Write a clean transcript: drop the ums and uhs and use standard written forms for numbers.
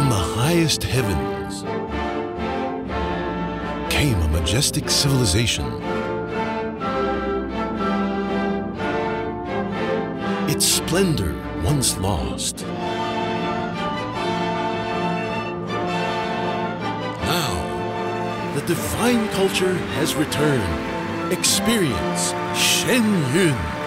From the highest heavens came a majestic civilization. Its splendor once lost. Now, the divine culture has returned. Experience Shen Yun.